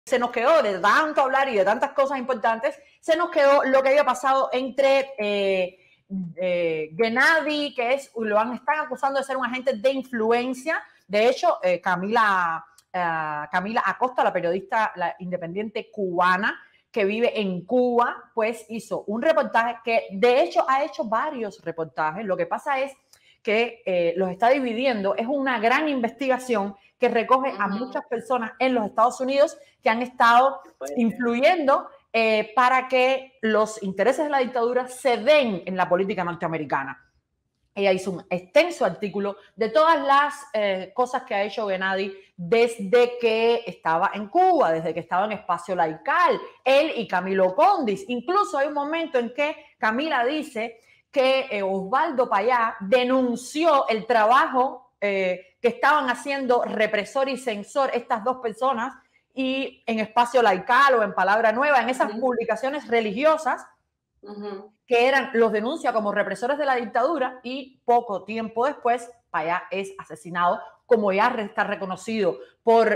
se nos quedó de tanto hablar y de tantas cosas importantes, se nos quedó lo que había pasado entre Gennady, que están acusando de ser un agente de influencia. De hecho, Camila Acosta, la periodista independiente cubana que vive en Cuba, pues hizo un reportaje que de hecho ha hecho varios reportajes. Lo que pasa es que los está dividiendo. Es una gran investigación que recoge a muchas personas en los Estados Unidos que han estado influyendo para que los intereses de la dictadura se den en la política norteamericana. Ella hizo un extenso artículo de todas las cosas que ha hecho Gennady desde que estaba en Cuba, desde que estaba en Espacio Laical, él y Camilo Condis. Incluso hay un momento en que Camila dice que Osvaldo Payá denunció el trabajo que estaban haciendo represor y censor estas dos personas, y en Espacio Laical o en Palabra Nueva, en esas publicaciones religiosas, que los denuncia como represores de la dictadura, y poco tiempo después Payá es asesinado, como ya está reconocido por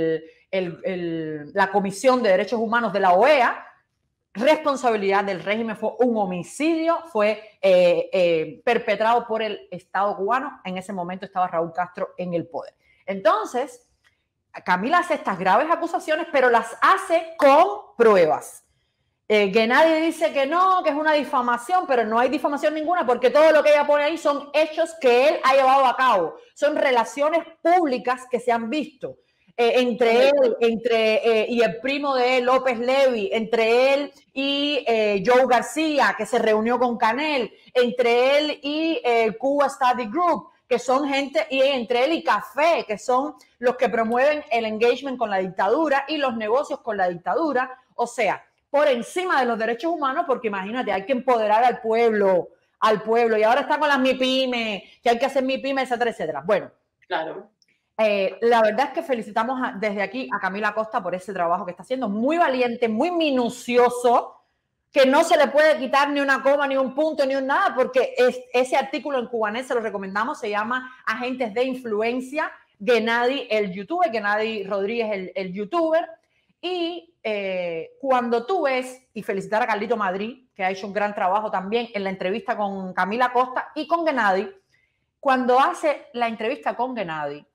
la Comisión de Derechos Humanos de la OEA. Responsabilidad del régimen, fue un homicidio, fue perpetrado por el Estado cubano. En ese momento estaba Raúl Castro en el poder. Entonces, Camila hace estas graves acusaciones, pero las hace con pruebas. Gennady dice que no, que es una difamación, pero no hay difamación ninguna, porque todo lo que ella pone ahí son hechos que él ha llevado a cabo, son relaciones públicas que se han visto entre él y el primo de él, López Levy, entre él y Joe García, que se reunió con Canel, entre él y Cuba Study Group, que son gente, y entre él y Café, que son los que promueven el engagement con la dictadura y los negocios con la dictadura. O sea, por encima de los derechos humanos, porque imagínate, hay que empoderar al pueblo, y ahora está con las MIPYME, que hay que hacer MIPYME, etcétera, etcétera. Bueno, claro. La verdad es que felicitamos desde aquí a Camila Acosta por ese trabajo que está haciendo, muy valiente, muy minucioso, que no se le puede quitar ni una coma, ni un punto, ni un nada, porque ese artículo en Cubanet se lo recomendamos, se llama Agentes de Influencia, Gennady el youtuber, Gennady Rodríguez el youtuber. Y cuando tú ves, y felicitar a Carlito Madrid, que ha hecho un gran trabajo también en la entrevista con Camila Acosta y con Gennady, cuando hace la entrevista con Gennady,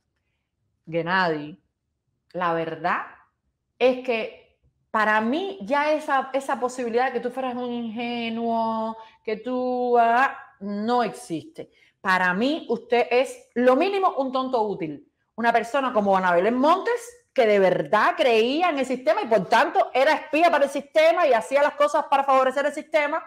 la verdad es que para mí ya esa posibilidad de que tú fueras un ingenuo, que tú no existe. Para mí usted es lo mínimo un tonto útil. Una persona como Ana Belén Montes, que de verdad creía en el sistema y por tanto era espía para el sistema y hacía las cosas para favorecer el sistema,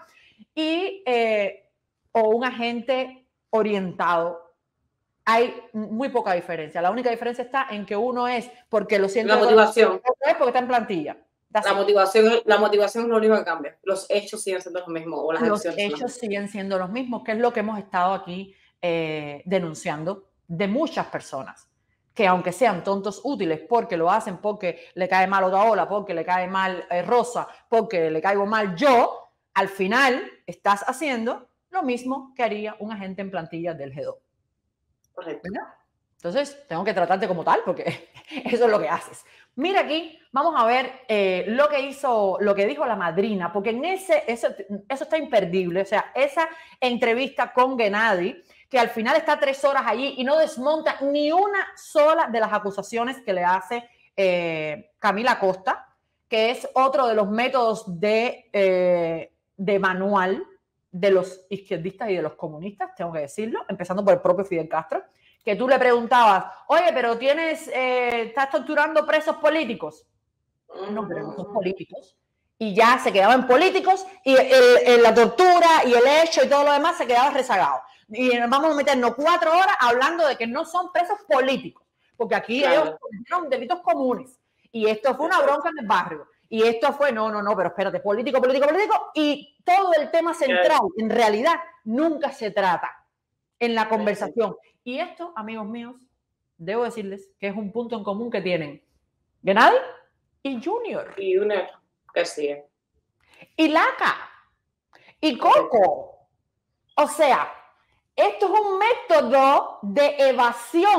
o un agente orientado. Hay muy poca diferencia. La única diferencia está en que uno es porque lo siente, la motivación, otro es porque está en plantilla. La motivación es lo único que cambia. Los hechos siguen siendo los mismos. O los hechos siguen siendo los mismos, que es lo que hemos estado aquí denunciando de muchas personas, que aunque sean tontos útiles porque lo hacen porque le cae mal Otaola, porque le cae mal Rosa, porque le caigo mal yo, al final estás haciendo lo mismo que haría un agente en plantilla del G2. Correcto. ¿Verdad? Entonces, tengo que tratarte como tal porque eso es lo que haces. Mira aquí, vamos a ver lo que dijo la madrina, porque en eso está imperdible. O sea, esa entrevista con Gennady, que al final está 3 horas allí y no desmonta ni una sola de las acusaciones que le hace Camila Acosta, que es otro de los métodos de manual de los izquierdistas y de los comunistas, tengo que decirlo, empezando por el propio Fidel Castro, que tú le preguntabas, oye, pero estás torturando presos políticos. No, pero no son políticos. Y ya se quedaban políticos y la tortura y el hecho y todo lo demás se quedaba rezagado. Y vamos a meternos 4 horas hablando de que no son presos políticos, porque aquí ellos cometieron delitos comunes. Y esto fue una bronca en el barrio. Y esto fue, no, pero espérate, político. Y todo el tema central, en realidad, nunca se trata en la conversación. Y esto, amigos míos, debo decirles que es un punto en común que tienen Gennady y Junior. Y Junior, que sigue. Y Laca. Y Coco. O sea, esto es un método de evasión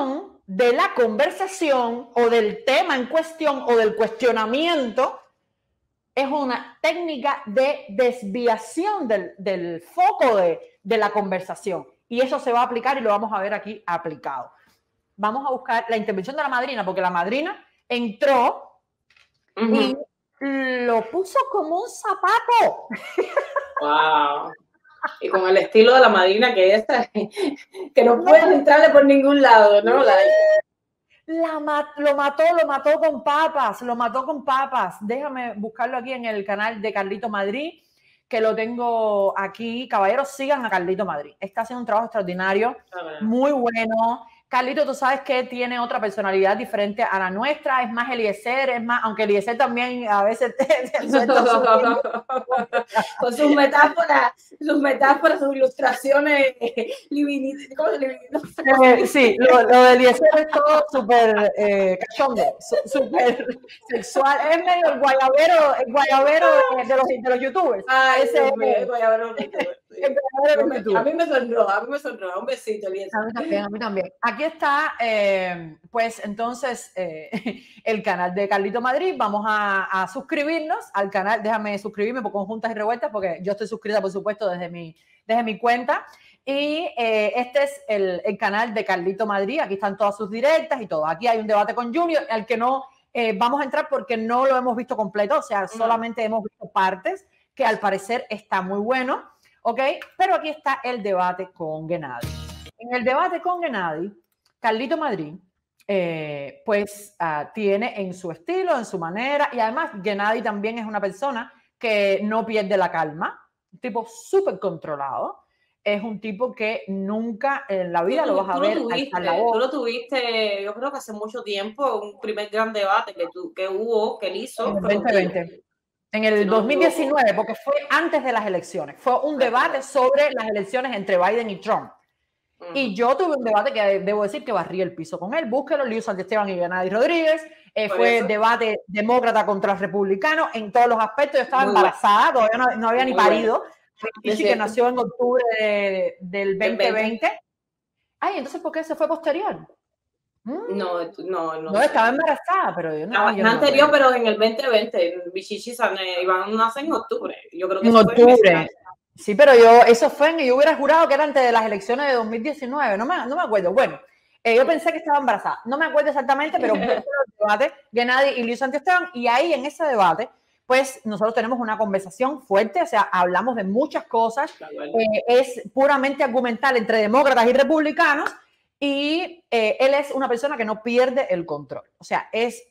de la conversación o del tema en cuestión o del cuestionamiento es una técnica de desviación del foco de la conversación. Y eso se va a aplicar y lo vamos a ver aquí aplicado. Vamos a buscar la intervención de la madrina, porque la madrina entró y lo puso como un zapato. ¡Wow! Y con el estilo de la madrina que que no pueden entrarle por ningún lado, ¿no? Lo mató con papas. Déjame buscarlo aquí en el canal de Carlito Madrid, que lo tengo aquí. Caballeros, sigan a Carlito Madrid. Está haciendo un trabajo extraordinario, muy bueno. Carlito, tú sabes que tiene otra personalidad diferente a la nuestra, es más Eliezer, es más, aunque Eliezer también a veces con sus metáforas, sus ilustraciones, sí, lo de Eliezer es todo súper cachondo, súper sexual, es medio el guayabero de los youtubers. Ah, ese es el guayabero de youtubers. A mí me sonroja, un besito, Eliezer. A mí también. Aquí está, pues entonces, el canal de Carlito Madrid. Vamos a suscribirnos al canal. Déjame suscribirme por Conjuntas y Revueltas, porque yo estoy suscrita, por supuesto, desde mi cuenta. Y este es el canal de Carlito Madrid. Aquí están todas sus directas y todo. Aquí hay un debate con Junior, al que no vamos a entrar porque no lo hemos visto completo. O sea, solamente hemos visto partes, que al parecer está muy bueno. ¿Ok? Pero aquí está el debate con Gennady. En el debate con Gennady, Carlito Madrid, pues tiene en su estilo, en su manera, y además Gennady también es una persona que no pierde la calma, un tipo súper controlado, es un tipo que nunca en la vida lo vas a ver alzar la voz. Tú lo tuviste, yo creo que hace mucho tiempo, un primer gran debate que él hizo. En el 2020. En el 2019, porque fue antes de las elecciones. Fue un debate sobre las elecciones entre Biden y Trump. Y yo tuve un debate que debo decir que barrí el piso con él. Búsquelo, Liu Santisteban y Gennady Rodríguez. Fue debate demócrata contra republicano en todos los aspectos. Yo estaba embarazada, todavía no había ni parido. Que nació en octubre del 2020. Ay, entonces, ¿por qué se fue posterior? No, estaba embarazada, pero yo no. Es anterior, pero en el 2020, Bichichi Iván nace en octubre. Yo creo que en octubre. Sí, pero eso fue yo hubiera jurado que era antes de las elecciones de 2019. No me acuerdo. Bueno, yo pensé que estaba embarazada. No me acuerdo exactamente, pero el debate, Gennady y Liu Santisteban, y ahí en ese debate, pues nosotros tenemos una conversación fuerte, o sea, hablamos de muchas cosas. Es puramente argumental entre demócratas y republicanos. Y él es una persona que no pierde el control. O sea,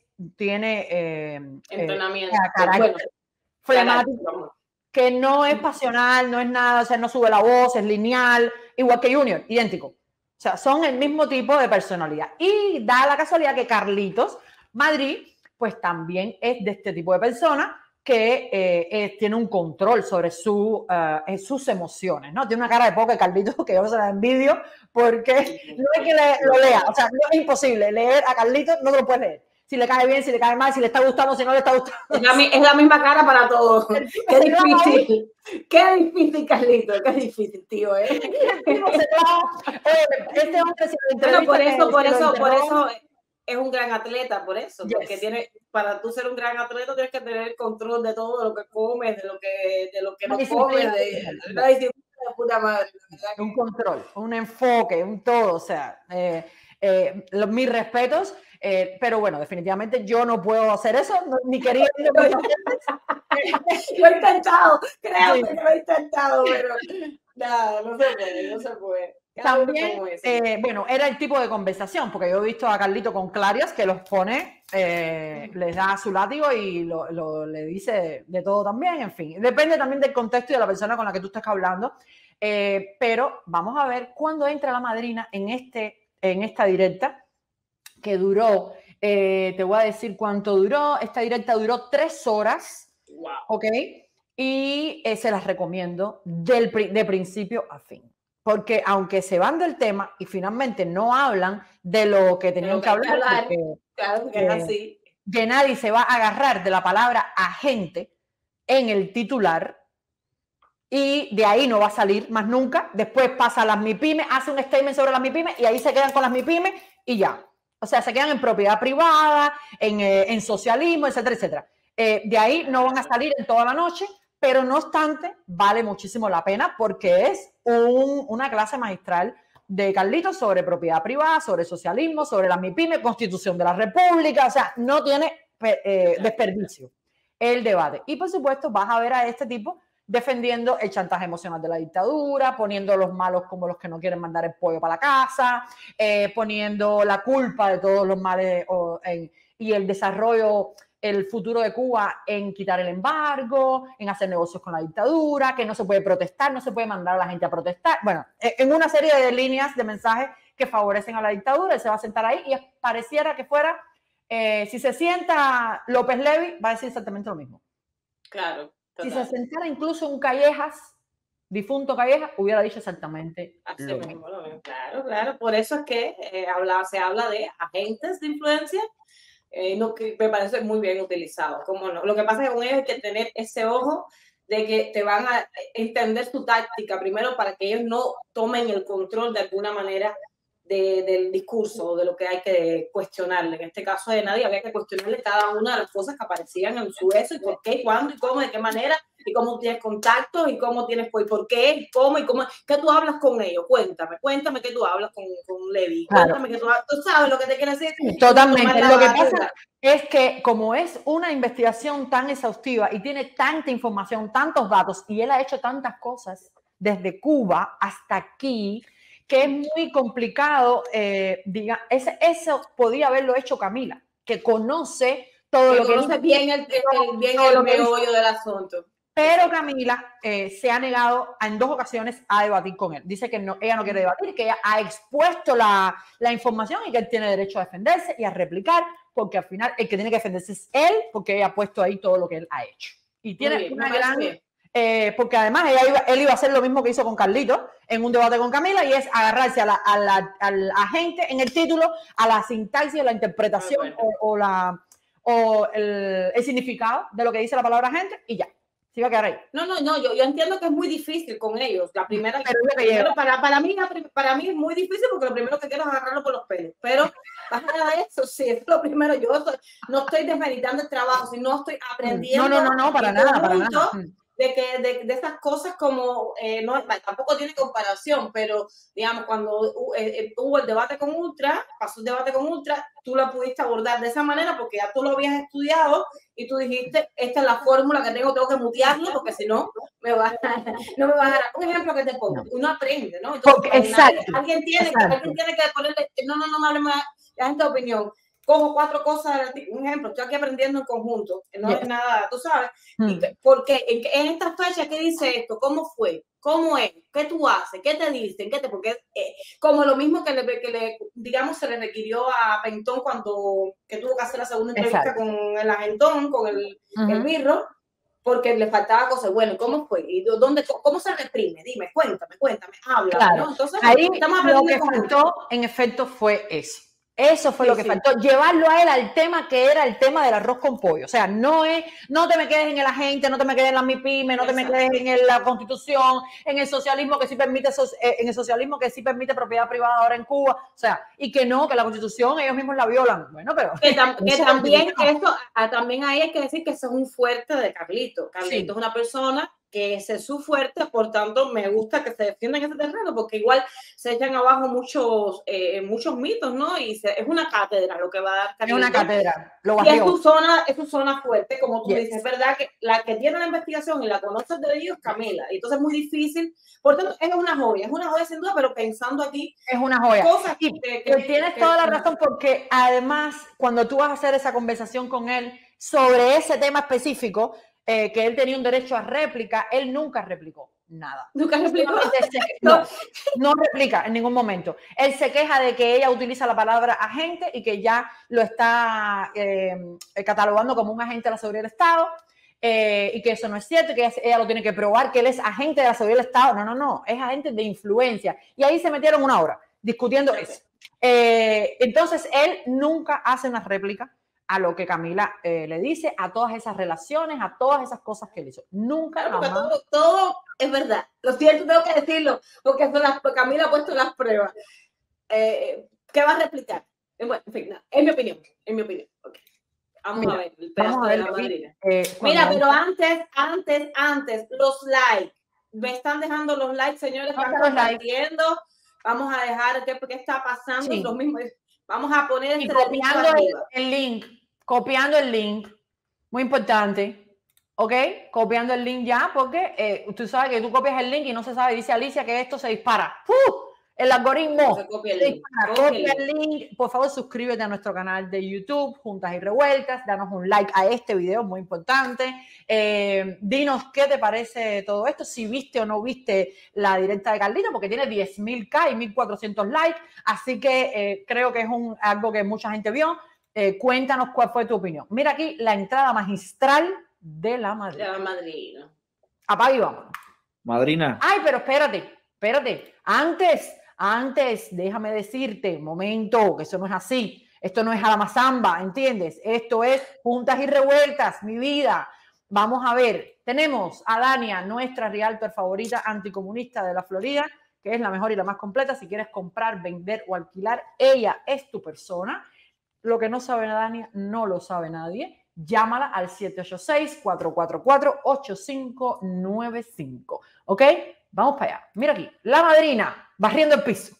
tiene entrenamiento, carácter flemático, que no es pasional, no es nada, o sea, no sube la voz, es lineal, igual que Junior, idéntico. O sea, son el mismo tipo de personalidad. Y da la casualidad que Carlitos Madrid, pues también es de este tipo de persona que tiene un control sobre sus emociones, ¿no? Tiene una cara de poca Carlitos que yo se la envidio porque no es que lo lea, o sea, no es imposible leer a Carlitos, no lo puedes leer. Si le cae bien, si le cae mal, si le está gustando, si no le está gustando. Es la misma cara para todos. Qué difícil. Qué difícil, Carlitos. Qué difícil, tío, ¿eh? Este hombre, si lo entrevista, por eso es un gran atleta, por eso. Porque para tú ser un gran atleta tienes que tener el control de todo, de lo que comes, de lo que no comes, de la disciplina de puta madre. Un control, un enfoque, un todo, o sea, mis respetos, pero bueno, definitivamente yo no puedo hacer eso, ni quería. Lo he intentado, creo que lo he intentado, pero nada, no se puede. También, bueno, era el tipo de conversación, porque yo he visto a Carlito con Clarias que los pone, les da su látigo y le dice de todo también, en fin. Depende también del contexto y de la persona con la que tú estás hablando. Pero vamos a ver cuándo entra la madrina en esta directa, que duró, te voy a decir cuánto duró. Esta directa duró 3 horas, wow. ¿Ok? Y se las recomiendo de principio a fin. Porque aunque se van del tema y finalmente no hablan de lo que tenían que hablar, claro que es así. Gennady se va a agarrar de la palabra agente en el titular y de ahí no va a salir más nunca. Después pasa a las MIPYME, hace un statement sobre las MIPYME y ahí se quedan con las MIPYME y ya. O sea, se quedan en propiedad privada, en socialismo, etcétera, etcétera. De ahí no van a salir en toda la noche, pero no obstante, vale muchísimo la pena porque es una clase magistral de Carlitos sobre propiedad privada, sobre socialismo, sobre la MIPYME, Constitución de la República, o sea, no tiene desperdicio el debate. Y por supuesto vas a ver a este tipo defendiendo el chantaje emocional de la dictadura, poniendo a los malos como los que no quieren mandar el pollo para la casa, poniendo la culpa de todos los males y el desarrollo, el futuro de Cuba en quitar el embargo, en hacer negocios con la dictadura, que no se puede protestar, no se puede mandar a la gente a protestar. Bueno, en una serie de líneas de mensajes que favorecen a la dictadura, él se va a sentar ahí y pareciera que fuera, si se sienta López Levy, va a decir exactamente lo mismo. Claro. Total. Si se sentara incluso un Callejas, difunto Callejas, hubiera dicho exactamente lo mismo. Claro, claro. Por eso es que se habla de agentes de influencia, que me parece muy bien utilizado. ¿Cómo no? Lo que pasa es que con ellos hay que tener ese ojo de que te van a entender su táctica primero para que ellos no tomen el control de alguna manera del discurso, de lo que hay que cuestionarle. En este caso de nadie había que cuestionarle cada una de las cosas que aparecían en su eso, y por qué, y cuándo, y cómo, de qué manera, y cómo tienes contactos, y cómo tienes, y por qué, y cómo, qué tú hablas con ellos. Cuéntame que tú hablas con Levi. Claro. Cuéntame que tú sabes lo que te quiere decir. Sí, totalmente. Lo que pasa es que como es una investigación tan exhaustiva y tiene tanta información, tantos datos, y él ha hecho tantas cosas desde Cuba hasta aquí, que es muy complicado, eso podía haberlo hecho Camila, que conoce todo lo que conoce bien el meollo del asunto. Pero Camila se ha negado en 2 ocasiones a debatir con él. Dice que ella no quiere debatir, que ella ha expuesto la información y que él tiene derecho a defenderse y a replicar, porque al final el que tiene que defenderse es él, porque ella ha puesto ahí todo lo que él ha hecho. Y tiene una gran... porque además él iba a hacer lo mismo que hizo con Carlito en un debate con Camila, y es agarrarse al agente en el título, a la sintaxis, a la interpretación o el significado de lo que dice la palabra agente, y ya. Se iba a quedar ahí. No, yo entiendo que es muy difícil con ellos. La primera, para mí es muy difícil porque lo primero que quiero es agarrarlo por los pelos. Pero más allá de eso, sí, es lo primero. Yo no estoy desmeritando el trabajo, sino estoy aprendiendo. No, para nada. De estas cosas como, tampoco tiene comparación, pero digamos, cuando hubo el debate con Ultra, pasó el debate con Ultra, tú la pudiste abordar de esa manera porque ya tú lo habías estudiado y tú dijiste, esta es la fórmula que tengo que mutearlo porque si no, no me va a dar. Un ejemplo que te pongo, uno aprende, ¿no? Entonces, alguien tiene que ponerle, no hablemos de gente de opinión. Cojo 4 cosas, un ejemplo, estoy aquí aprendiendo en conjunto, no es nada, tú sabes, porque en esta fecha, ¿qué dice esto? ¿Cómo fue? ¿Cómo es? ¿Qué tú haces? ¿Qué te dicen? Porque como lo mismo que digamos, se le requirió a Pentón que tuvo que hacer la segunda entrevista con el agentón, con el birro, porque le faltaba cosas. Bueno, ¿cómo fue? ¿Y cómo se reprime? Dime, cuéntame, habla. Claro. ¿No? Entonces, ahí lo que faltó, en efecto, fue eso. Eso fue lo que faltó, llevarlo a él al tema que era el tema del arroz con pollo. O sea, no te me quedes en el agente, no te me quedes en la MIPYME, no te me quedes en la Constitución, en el socialismo que sí permite propiedad privada ahora en Cuba. O sea, y que la Constitución ellos mismos la violan. Bueno, pero que también también ahí hay que decir que eso es un fuerte de Carlito. Carlito es una persona que ese es su fuerte, por tanto me gusta que se defienda en ese terreno, porque igual se echan abajo muchos mitos, ¿no? Y es una cátedra lo que va a dar Carlito. Es una cátedra. Y es su zona fuerte, como tú dices, es verdad que la que tiene la investigación y la conoce de ellos es Camila, y entonces es muy difícil, por tanto es una joya sin duda, pero pensando aquí. Es una joya. Cosas tienes toda la razón, porque además cuando tú vas a hacer esa conversación con él sobre ese tema específico, que él tenía un derecho a réplica, él nunca replicó nada. ¿Nunca replicó? No replica en ningún momento. Él se queja de que ella utiliza la palabra agente y que ya lo está catalogando como un agente de la seguridad del Estado, y que eso no es cierto, que ella lo tiene que probar, que él es agente de la seguridad del Estado. No, es agente de influencia. Y ahí se metieron 1 hora discutiendo eso. Entonces, él nunca hace una réplica a lo que Camila le dice, a todas esas relaciones, a todas esas cosas que él hizo. Nunca, jamás. Todo es verdad. Lo siento, tengo que decirlo, porque Camila ha puesto las pruebas. ¿Qué va a replicar? Bueno, en fin, no, es mi opinión, es mi opinión. Okay. Vamos a ver el pedazo de la madrina. Mira, pero antes, los likes. Me están dejando los likes, señores, están compartiendo. Vamos a dejar qué está pasando. Los mismos. Vamos a poner este copiando el link. Copiando el link. Muy importante. ¿Ok? Copiando el link ya, porque tú sabes que tú copias el link y no se sabe, dice Alicia, que esto se dispara. El algoritmo. Copia el link. Por favor, suscríbete a nuestro canal de YouTube, Juntas y Revueltas. Danos un like a este video, muy importante. Dinos qué te parece todo esto, si viste o no viste la directa de Carlito, porque tiene 10.000K y 1.400 likes. Así que creo que es algo que mucha gente vio. Cuéntanos cuál fue tu opinión. Mira aquí la entrada magistral de la madrina. La madrina. Apaga y vámonos. Madrina. Ay, pero espérate. Antes, déjame decirte, momento, que eso no es así. Esto no es a la mazamba, ¿entiendes? Esto es Juntas y Revueltas, mi vida. Vamos a ver, tenemos a Dania, nuestra realtor favorita anticomunista de la Florida, que es la mejor y la más completa. Si quieres comprar, vender o alquilar, ella es tu persona. Lo que no sabe Dania, no lo sabe nadie. Llámala al 786-444-8595. ¿Ok? Vamos para allá. Mira aquí, la madrina, barriendo el piso.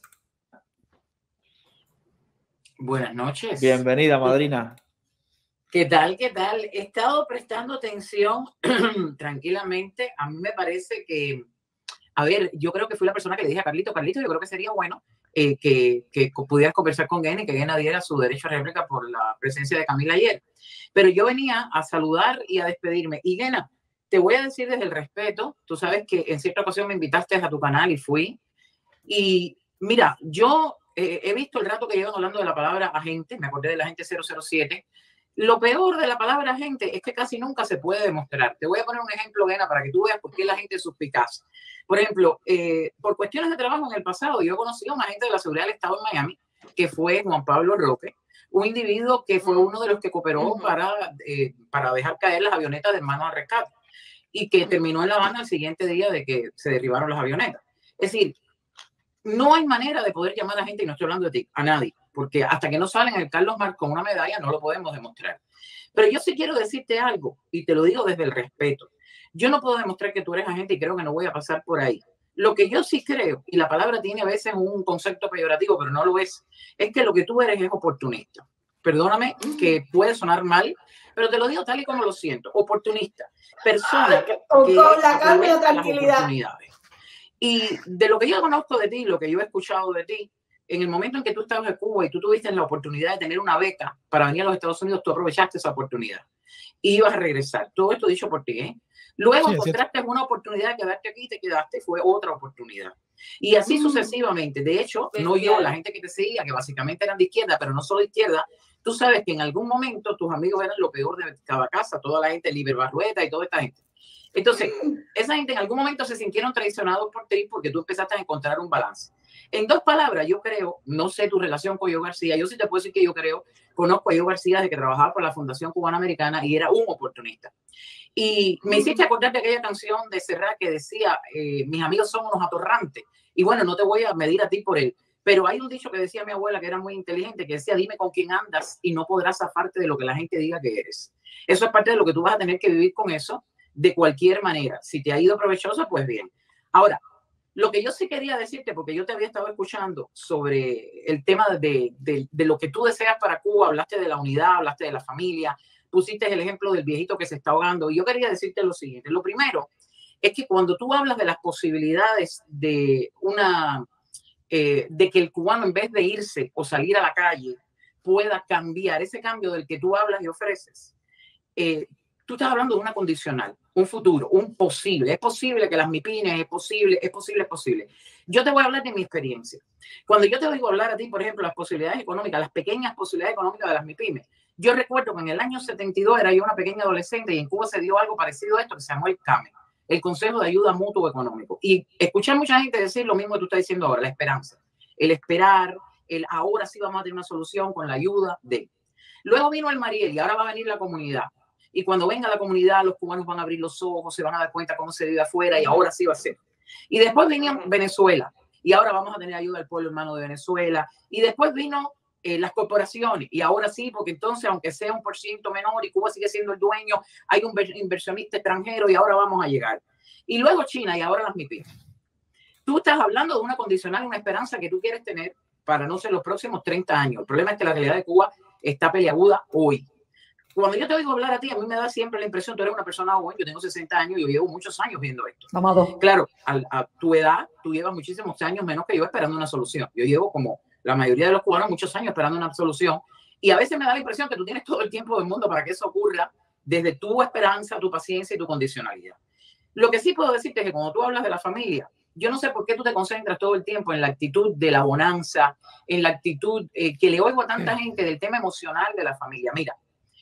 Buenas noches. Bienvenida, madrina. ¿Qué tal? ¿Qué tal? He estado prestando atención tranquilamente. A mí me parece que, a ver, yo creo que fui la persona que le dije a Carlito, yo creo que sería bueno que pudieras conversar con Gena y que Gena diera su derecho a réplica por la presencia de Camila ayer. Pero yo venía a saludar y a despedirme. Y Gena, te voy a decir desde el respeto, tú sabes que en cierta ocasión me invitaste a tu canal y fui. Y mira, yo he visto el rato que llevan hablando de la palabra agente, me acordé de la agente 007. Lo peor de la palabra agente es que casi nunca se puede demostrar. Te voy a poner un ejemplo, Gena, para que tú veas por qué la gente es suspicaz. Por ejemplo, por cuestiones de trabajo en el pasado, yo conocí a un agente de la seguridad del Estado en Miami, que fue Juan Pablo Roque, un individuo que fue uno de los que cooperó para dejar caer las avionetas de mano al rescate y que terminó en La Habana al siguiente día de que se derribaron las avionetas. Es decir, no hay manera de poder llamar a gente, y no estoy hablando de ti, a nadie, porque hasta que no salen el Carlos Marx con una medalla no lo podemos demostrar. Pero yo sí quiero decirte algo, y te lo digo desde el respeto. Yo no puedo demostrar que tú eres agente y creo que no voy a pasar por ahí. Lo que yo sí creo, y la palabra tiene a veces un concepto peyorativo, pero no lo es que lo que tú eres es oportunista. Perdóname que puede sonar mal, pero te lo digo tal y como lo siento. Oportunista. Persona que la calma y la tranquilidad. Y de lo que yo conozco de ti, lo que yo he escuchado de ti, en el momento en que tú estabas en Cuba y tú tuviste la oportunidad de tener una beca para venir a los Estados Unidos, tú aprovechaste esa oportunidad y ibas a regresar. Todo esto dicho por ti, ¿eh? Luego encontraste una oportunidad de quedarte aquí y te quedaste, fue otra oportunidad. Y así sucesivamente. De hecho, no yo, la gente que te seguía, que básicamente eran de izquierda, pero no solo de izquierda, tú sabes que en algún momento tus amigos eran lo peor de cada casa, toda la gente, Liber Barrueta y toda esta gente. Entonces, esa gente en algún momento se sintieron traicionados por ti porque tú empezaste a encontrar un balance. En dos palabras, yo creo, no sé tu relación con Yo García, yo sí te puedo decir que yo creo, conozco a Yo García desde que trabajaba por la Fundación Cubana Americana y era un oportunista. Y me hiciste acordar de aquella canción de Serrat que decía, mis amigos son unos atorrantes. Y bueno, no te voy a medir a ti por él, pero hay un dicho que decía mi abuela que era muy inteligente, que decía, dime con quién andas y no podrás zafarte de lo que la gente diga que eres. Eso es parte de lo que tú vas a tener que vivir con eso de cualquier manera. Si te ha ido provechoso, pues bien. Ahora, lo que yo sí quería decirte, porque yo te había estado escuchando sobre el tema de lo que tú deseas para Cuba, hablaste de la unidad, hablaste de la familia, pusiste el ejemplo del viejito que se está ahogando, y yo quería decirte lo siguiente. Lo primero es que cuando tú hablas de las posibilidades de que el cubano, en vez de irse o salir a la calle, pueda cambiar, ese cambio del que tú hablas y ofreces, tú estás hablando de una condicional, un futuro, un posible. Es posible que las MIPIMES, es posible. Yo te voy a hablar de mi experiencia. Cuando yo te oigo hablar a ti, por ejemplo, las posibilidades económicas, las pequeñas posibilidades económicas de las MIPIMES, yo recuerdo que en el año 72 era yo una pequeña adolescente y en Cuba se dio algo parecido a esto que se llamó el CAME, el Consejo de Ayuda Mutuo Económico. Y escuché a mucha gente decir lo mismo que tú estás diciendo ahora, la esperanza, el esperar, el ahora sí vamos a tener una solución con la ayuda de. Luego vino el Mariel y ahora va a venir la comunidad. Y cuando venga la comunidad, los cubanos van a abrir los ojos, se van a dar cuenta cómo se vive afuera y ahora sí va a ser. Y después vino Venezuela y ahora vamos a tener ayuda al pueblo hermano de Venezuela. Y después vino las corporaciones, y ahora sí, porque entonces, aunque sea 1% menor y Cuba sigue siendo el dueño, hay un inversionista extranjero y ahora vamos a llegar. Y luego China y ahora las MIPIMES. Tú estás hablando de una condicional, una esperanza que tú quieres tener para, no sé, los próximos 30 años. El problema es que la realidad de Cuba está peliaguda hoy. Cuando yo te oigo hablar a ti, a mí me da siempre la impresión, tú eres una persona joven, yo tengo 60 años y yo llevo muchos años viendo esto. Amado. Claro, a tu edad, tú llevas muchísimos años menos que yo esperando una solución. Yo llevo, como la mayoría de los cubanos, muchos años esperando una solución. Y a veces me da la impresión que tú tienes todo el tiempo del mundo para que eso ocurra, desde tu esperanza, tu paciencia y tu condicionalidad. Lo que sí puedo decirte es que cuando tú hablas de la familia, yo no sé por qué tú te concentras todo el tiempo en la actitud de la bonanza, en la actitud que le oigo a tanta gente del tema emocional de la familia. Mira,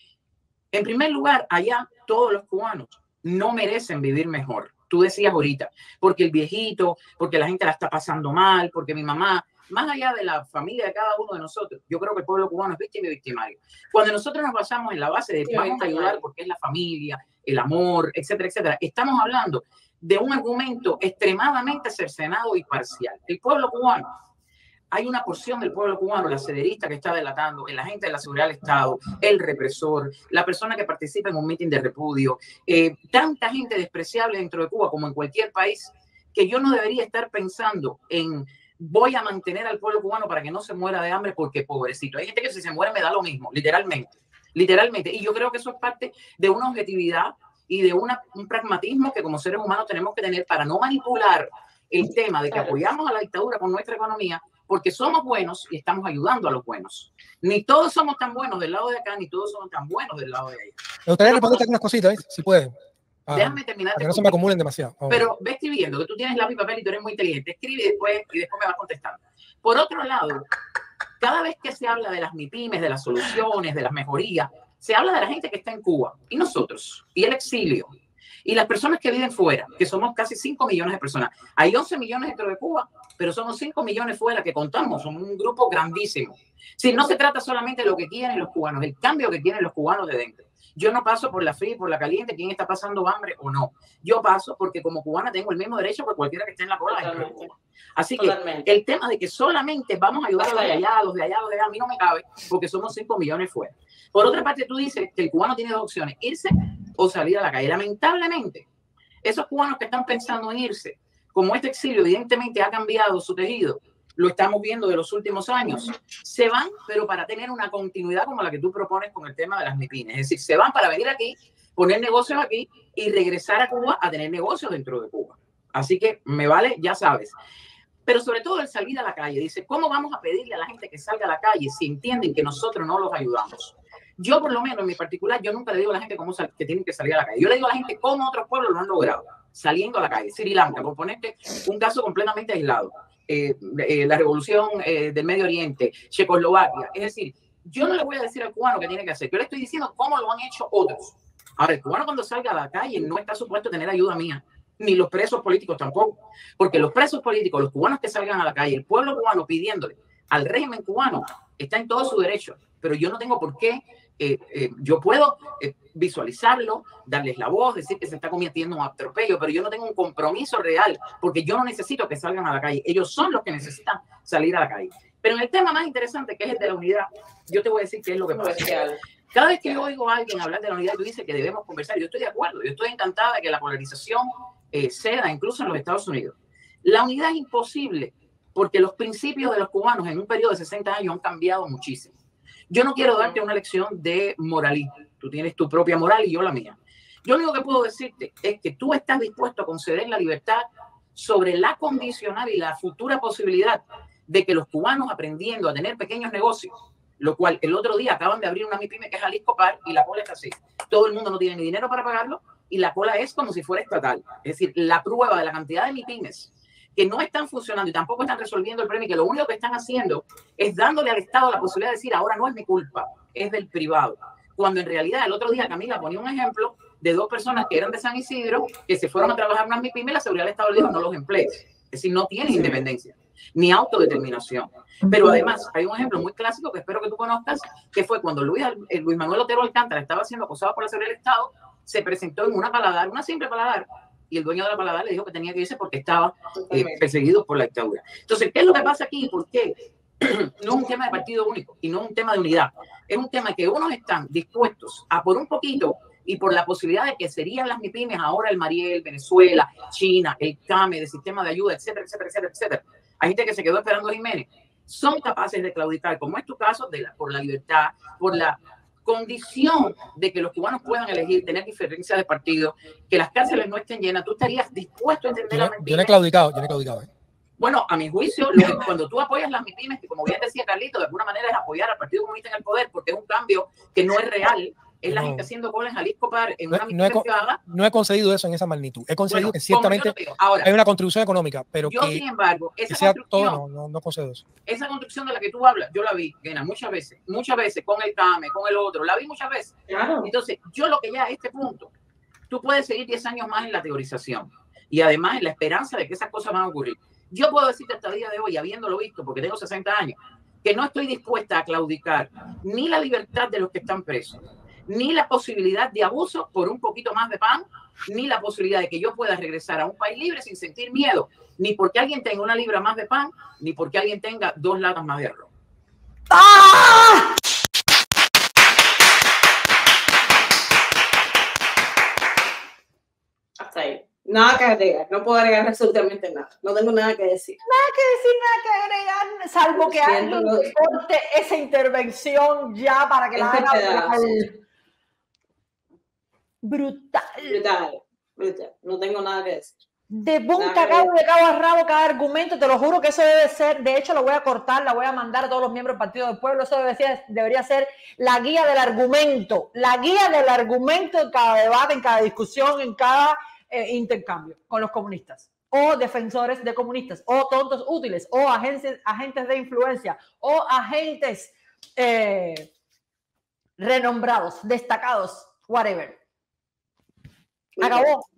en primer lugar, allá todos los cubanos no merecen vivir mejor. Tú decías ahorita, porque el viejito, porque la gente la está pasando mal, porque mi mamá, más allá de la familia de cada uno de nosotros, yo creo que el pueblo cubano es víctima y victimario. Cuando nosotros nos basamos en la base de vamos a ayudar porque es la familia, el amor, etcétera, etcétera, estamos hablando de un argumento extremadamente cercenado y parcial. El pueblo cubano, hay una porción del pueblo cubano, la sederista que está delatando, el agente de la seguridad del Estado, el represor, la persona que participa en un mitin de repudio, tanta gente despreciable dentro de Cuba como en cualquier país, que yo no debería estar pensando en voy a mantener al pueblo cubano para que no se muera de hambre porque pobrecito. Hay gente que si se muere me da lo mismo, literalmente. Literalmente. Y yo creo que eso es parte de una objetividad y de un pragmatismo que como seres humanos tenemos que tener para no manipular el tema de que apoyamos a la dictadura con nuestra economía porque somos buenos y estamos ayudando a los buenos. Ni todos somos tan buenos del lado de acá, ni todos somos tan buenos del lado de allá. Me gustaría responderte algunas cositas, ¿eh? Si pueden. Déjame terminar. Para que no se me acumulen demasiado. Pero ve escribiendo, que tú tienes lápiz y papel y tú eres muy inteligente. Escribe y después me vas contestando. Por otro lado, cada vez que se habla de las MIPIMES, de las soluciones, de las mejorías, se habla de la gente que está en Cuba y nosotros, y el exilio, y las personas que viven fuera, que somos casi 5 millones de personas. Hay 11 millones dentro de Cuba, pero somos 5 millones fuera que contamos, somos un grupo grandísimo. Si no se trata solamente de lo que quieren los cubanos, el cambio que quieren los cubanos de dentro. Yo no paso por la fría y por la caliente, quién está pasando hambre o no. Yo paso porque como cubana tengo el mismo derecho que cualquiera que esté en la cola dentro de Cuba. Así que el tema de que solamente vamos a ayudar a los de allá, los de allá, los de allá, a mí no me cabe porque somos 5 millones fuera. Por otra parte, tú dices que el cubano tiene dos opciones, irse o salir a la calle. Lamentablemente, esos cubanos que están pensando en irse, como este exilio evidentemente ha cambiado su tejido, lo estamos viendo de los últimos años, se van, pero para tener una continuidad como la que tú propones con el tema de las MIPIMES. Es decir, se van para venir aquí, poner negocios aquí y regresar a Cuba a tener negocios dentro de Cuba. Así que me vale, ya sabes. Pero sobre todo el salir a la calle. Dice, ¿cómo vamos a pedirle a la gente que salga a la calle si entienden que nosotros no los ayudamos? Yo, por lo menos, en mi particular, yo nunca le digo a la gente cómo que tienen que salir a la calle. Yo le digo a la gente cómo otros pueblos lo han logrado, saliendo a la calle. Sri Lanka, por ponerte un caso completamente aislado. La revolución del Medio Oriente, Checoslovaquia. Es decir, yo no le voy a decir al cubano qué tiene que hacer. Yo le estoy diciendo cómo lo han hecho otros. Ahora, el cubano cuando salga a la calle no está supuesto a tener ayuda mía, ni los presos políticos tampoco. Porque los presos políticos, los cubanos que salgan a la calle, el pueblo cubano pidiéndole al régimen cubano, está en todo su derecho. Pero yo no tengo por qué. Yo puedo visualizarlo, darles la voz, decir que se está cometiendo un atropello, pero yo no tengo un compromiso real porque yo no necesito que salgan a la calle. Ellos son los que necesitan salir a la calle. Pero en el tema más interesante, que es el de la unidad, yo te voy a decir qué es lo que pasa. Cada vez que yo oigo a alguien hablar de la unidad, tú dices que debemos conversar. Yo estoy de acuerdo. Yo estoy encantada de que la polarización ceda incluso en los Estados Unidos. La unidad es imposible porque los principios de los cubanos en un periodo de 60 años han cambiado muchísimo. Yo no quiero darte una lección de moralismo. Tú tienes tu propia moral y yo la mía. Yo lo único que puedo decirte es que tú estás dispuesto a conceder la libertad sobre la condicional y la futura posibilidad de que los cubanos aprendiendo a tener pequeños negocios, lo cual el otro día acaban de abrir una MIPYME que es Jalisco Par y la cola está así. Todo el mundo no tiene ni dinero para pagarlo y la cola es como si fuera estatal. Es decir, la prueba de la cantidad de MIPYMES que no están funcionando y tampoco están resolviendo el premio, que lo único que están haciendo es dándole al Estado la posibilidad de decir, ahora no es mi culpa, es del privado. Cuando en realidad el otro día Camila ponía un ejemplo de 2 personas que eran de San Isidro, que se fueron a trabajar en unas MIPYMES y la seguridad del Estado le dijo, no los emplees. Es decir, no tienen independencia ni autodeterminación. Pero además hay un ejemplo muy clásico que espero que tú conozcas, que fue cuando Luis Manuel Otero Alcántara estaba siendo acosado por la seguridad del Estado, se presentó en una paladar, una simple paladar, y el dueño de la paladar le dijo que tenía que irse porque estaba perseguido por la dictadura. Entonces, ¿qué es lo que pasa aquí? ¿Por qué? no es un tema de partido único y no es un tema de unidad. Es un tema que unos están dispuestos a por un poquito y por la posibilidad de que serían las MIPYMES ahora el Mariel, Venezuela, China, el CAME, el sistema de ayuda, etcétera, etcétera, etcétera, etcétera. Hay gente que se quedó esperando a Jiménez. Son capaces de claudicar, como es tu caso, por la libertad, por la condición de que los cubanos puedan elegir, tener diferencias de partido, que las cárceles no estén llenas. ¿Tú estarías dispuesto a entender la Yo no he claudicado, Bueno, a mi juicio, cuando tú apoyas las MIPYMES, que como bien decía Carlito, de alguna manera es apoyar al Partido Comunista en el poder, porque es un cambio que no es real. Es la gente haciendo cola en Jalisco en una MIPYME privada. No he concedido eso en esa magnitud. He concedido que ciertamente ahora, hay una contribución económica, pero yo, sin embargo, no concedo eso. Esa construcción de la que tú hablas, yo la vi, Gena, muchas veces, con el CAME, con el otro, la vi muchas veces. Claro. Entonces, yo lo que ya a este punto, tú puedes seguir 10 años más en la teorización y además en la esperanza de que esas cosas van a ocurrir. Yo puedo decirte hasta el día de hoy, habiéndolo visto, porque tengo 60 años, que no estoy dispuesta a claudicar ni la libertad de los que están presos, ni la posibilidad de abuso por un poquito más de pan, ni la posibilidad de que yo pueda regresar a un país libre sin sentir miedo, ni porque alguien tenga una libra más de pan, ni porque alguien tenga 2 latas más de arroz. ¡Ah! Hasta ahí. Nada que agregar, no puedo agregar absolutamente nada. No tengo nada que decir. Nada que agregar, salvo que alguien corte esa intervención ya para que la haga brutal. No tengo nada que decir. De punta a cabo, de cabo a rabo, cada argumento, te lo juro que eso debe ser, de hecho lo voy a cortar, la voy a mandar a todos los miembros del Partido del Pueblo, eso debería ser la guía del argumento en cada debate, en cada discusión, en cada intercambio con los comunistas, o defensores de comunistas, o tontos útiles, o agentes de influencia, o agentes renombrados, destacados, whatever. Acabó.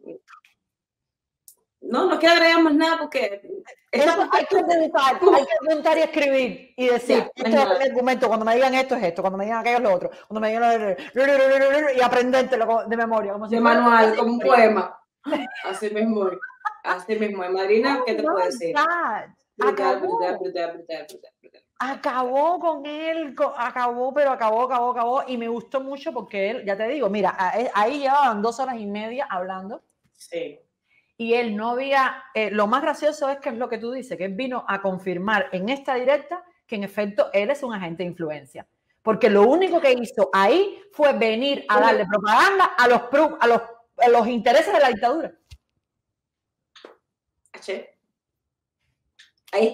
No quiero agregar más nada porque eso hay que preguntar y escribir y decir, esto es el argumento, cuando me digan esto es esto, cuando me digan aquello es lo otro, cuando me digan y aprendértelo de memoria, como si de manual, como un poema. Así mismo. Madrina, ¿qué te puedo decir? Brutal. Acabó con él, acabó, y me gustó mucho porque él, ya te digo, mira, ahí llevaban 2 horas y media hablando. Sí. Y él no había, lo más gracioso es que es lo que tú dices, que él vino a confirmar en esta directa que en efecto él es un agente de influencia. Porque lo único que hizo ahí fue venir a darle propaganda a los intereses de la dictadura. Ahí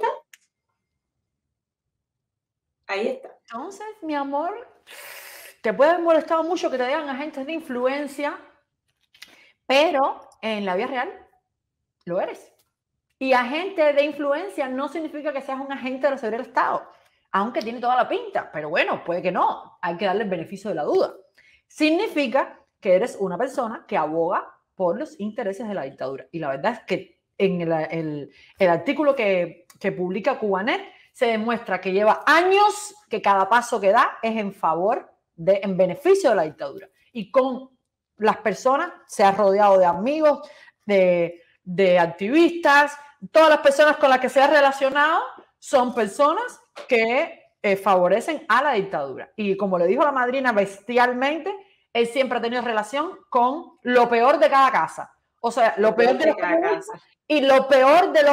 está. Entonces, mi amor, te puede haber molestado mucho que te digan agentes de influencia, pero en la vida real lo eres. Y agente de influencia no significa que seas un agente de la seguridad del Estado, aunque tiene toda la pinta, pero bueno, puede que no, hay que darle el beneficio de la duda. Significa que eres una persona que aboga por los intereses de la dictadura. Y la verdad es que en el artículo que publica Cubanet se demuestra que lleva años que cada paso que da es en beneficio de la dictadura. Y con las personas se ha rodeado de amigos, de activistas, todas las personas con las que se ha relacionado son personas que favorecen a la dictadura. Y como le dijo la madrina bestialmente, él siempre ha tenido relación con lo peor de cada casa. O sea, lo peor de cada casa. Y lo peor de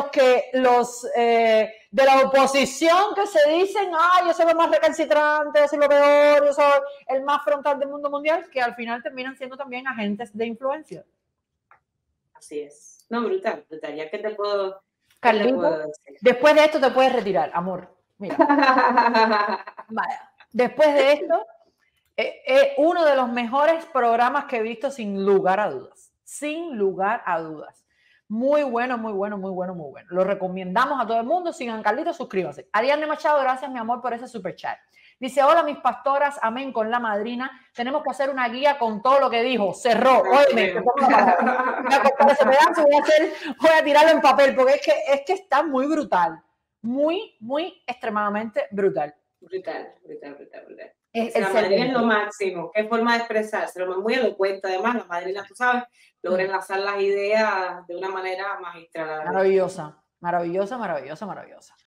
de la oposición que se dicen, yo soy lo más recalcitrante, yo soy lo peor, yo soy el más frontal del mundo mundial, que al final terminan siendo también agentes de influencia. Así es. No, brutal. Ya que te puedo... Carlito, después de esto te puedes retirar, amor. Mira. Vaya. Después de esto, uno de los mejores programas que he visto sin lugar a dudas. Sin lugar a dudas. Muy bueno. Lo recomendamos a todo el mundo. Sigan Carlito, suscríbanse. Ariadne Machado, gracias, mi amor, por ese super chat. Dice, hola, mis pastoras, amén, con la madrina. Tenemos que hacer una guía con todo lo que dijo. Cerró. Óyeme, voy a cortar ese pedazo, voy a tirarlo en papel, porque es que está muy brutal. Muy extremadamente brutal. Brutal. La madrina es lo máximo. Qué forma de expresarse. Muy elocuente, además, la madrina, tú sabes, logra enlazar las ideas de una manera magistral. Maravillosa.